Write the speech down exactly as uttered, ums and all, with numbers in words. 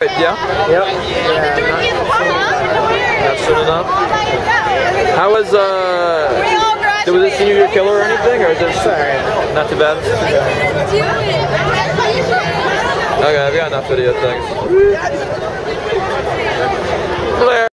Yeah? Yep. Yeah, Not soon enough. How was, uh, was it senior year killer or anything? Or is it sorry. Not too bad? Okay, I've got enough video things.